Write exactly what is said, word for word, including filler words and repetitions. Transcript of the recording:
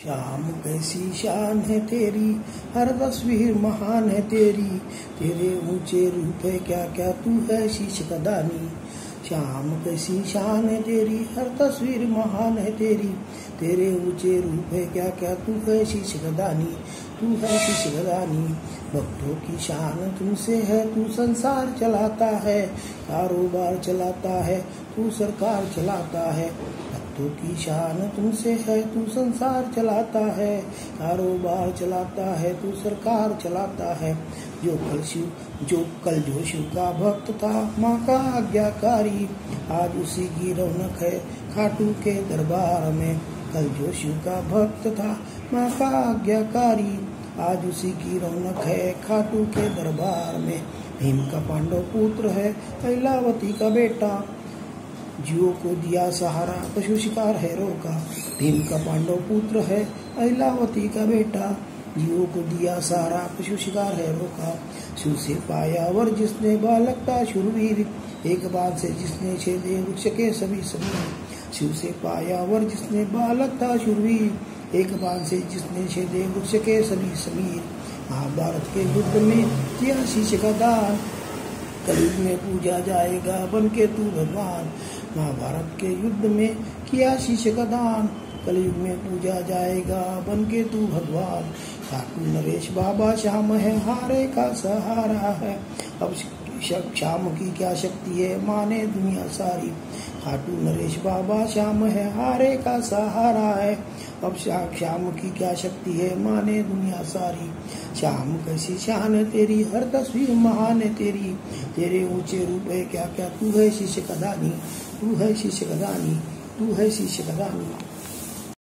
श्याम कैसी शान है तेरी, हर तस्वीर महान है तेरी, तेरे ऊंचे रूप है क्या क्या तू है शीश कदानी। श्याम कैसी शान है तेरी, हर तस्वीर महान है तेरी, तेरे ऊंचे रूप है क्या क्या तू है शीश कदानी, तू है शीश कदानी। भक्तों की शान तुमसे है, तू संसार चलाता है, कारोबार चलाता है, तू सरकार चलाता है। भक्तों की शान तुमसे है, तू संसार चलाता है, कारोबार चलाता है, तू सरकार चलाता है। जो कल शिव जो कल जो शिव का भक्त था, माँ का आज्ञाकारी, आज उसी की रौनक है खाटू के दरबार में। कल जो शिव का भक्त था, माँ का आज्ञाकारी, आज उसी की रौनक है खाटू के दरबार में। भीम का पांडव पुत्र है, कैलावती का बेटा, जीवों को दिया सहारा, पशु शिकार है रोका। भीम का पांडव पुत्र है, कैलावती का बेटा, जीवों को दिया सहारा, पशु शिकार है रोका। शिव से पाया वर जिसने, बालक था शूरवीर, एक बाण से जिसने छेदे वृक्ष के सभी समीर। शिव से पाया वर जिसने, बालक था शूरवीर, एक बाण से जिसने छेदे वृक्ष के सभी समीर। महाभारत के युद्ध में किया शीश का दान, कलयुग में पूजा जाएगा बन के तू भगवान। महाभारत के युद्ध में किया शीश का दान, कलयुग में पूजा जाएगा बन के तू भगवान। खाटू नरेश बाबा श्याम है, हारे का सहारा है, अब श्याम की क्या शक्ति है, माने दुनिया सारी। खाटू नरेश बाबा श्याम है, हारे का सहारा है, अब श्याम की क्या शक्ति है, माने दुनिया सारी। श्याम कैसी शान है तेरी, हर तस्वीर महान है तेरी, तेरे ऊंचे रूप है क्या क्या तू है शीश कदानी, तू है शीश कदानी, तू है शीश कदानी।